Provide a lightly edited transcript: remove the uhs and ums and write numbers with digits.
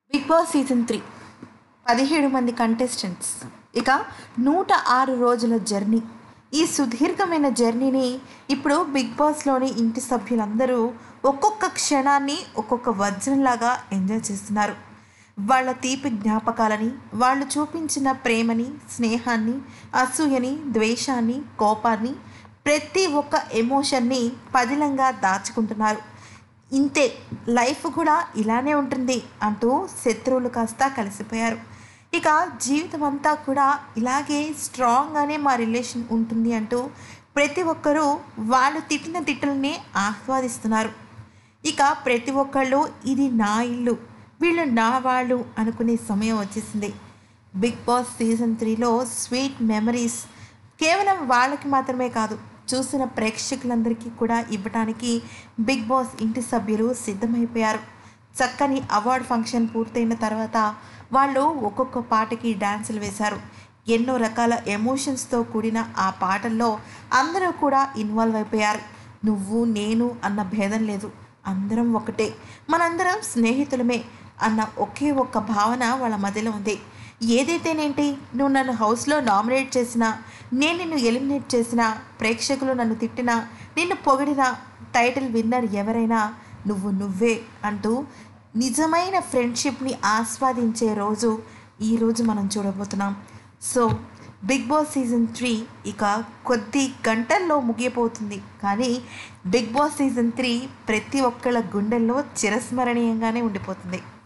Big boss season 3 17 మంది contestants, ఇక 106 రోజుల జర్నీ. ఈ సుదీర్ఘమైన జర్నీని ఇప్పుడు బిగ్ బాస్లోని ఇంటి సభ్యులందరూ ఒక్కొక్క క్షణాన్ని ఒక్కొక్క వజ్రంలాగా ఎంజాయ్ చేస్తున్నారు. వాళ్ళ తీపి జ్ఞాపకాలని, వాళ్ళు చూపించిన ప్రేమని, స్నేహాన్ని, అసూయని, ద్వేషాన్ని, కోపాన్ని, ప్రతి ఒక్క ఎమోషన్ని పదిలంగా దాచుకుంటున్నారు. ఇంతే, లైఫ్ కూడా ఇలానే ఉంటుంది అంటూ శత్రువులు కాస్త కలిసిపోయారు. ఇక జీవితం అంతా కూడా ఇలాగే స్ట్రాంగ్గానే మా రిలేషన్ ఉంటుంది అంటూ ప్రతి ఒక్కరూ వాళ్ళు తిట్టిన తిట్టుల్ని ఆస్వాదిస్తున్నారు. ఇక ప్రతి ఒక్కళ్ళు ఇది నా ఇల్లు, వీళ్ళు నా వాళ్ళు అనుకునే సమయం వచ్చేసింది. బిగ్ బాస్ సీజన్ 3లో స్వీట్ మెమరీస్ కేవలం వాళ్ళకి మాత్రమే కాదు, చూసిన ప్రేక్షకులందరికీ కూడా ఇవ్వడానికి బిగ్ బాస్ ఇంటి సభ్యులు సిద్ధమైపోయారు. చక్కని అవార్డ్ ఫంక్షన్ పూర్తయిన తర్వాత వాళ్ళు ఒక్కొక్క పాటకి డ్యాన్సులు వేశారు. ఎన్నో రకాల ఎమోషన్స్తో కూడిన ఆ పాటల్లో అందరూ కూడా ఇన్వాల్వ్ అయిపోయారు. నువ్వు నేను అన్న భేదం లేదు, అందరం ఒకటే, మనందరం స్నేహితులమే అన్న ఒకే ఒక్క భావన వాళ్ళ మధ్యలో ఉంది. ఏదైతేనేంటి, నువ్వు నన్ను హౌస్లో నామినేట్ చేసినా, నేను నిన్ను ఎలిమినేట్ చేసినా, ప్రేక్షకులు నన్ను తిట్టినా, నిన్ను పొగిడినా, టైటిల్ విన్నర్ ఎవరైనా నువ్వు నువ్వే అంటూ నిజమైన ఫ్రెండ్షిప్ని ఆస్వాదించే రోజు ఈరోజు మనం చూడబోతున్నాం. సో బిగ్ బాస్ సీజన్ 3 ఇక కొద్ది గంటల్లో ముగియబోతుంది. కానీ బిగ్ బాస్ సీజన్ 3 ప్రతి ఒక్కళ్ళ గుండెల్లో చిరస్మరణీయంగానే ఉండిపోతుంది.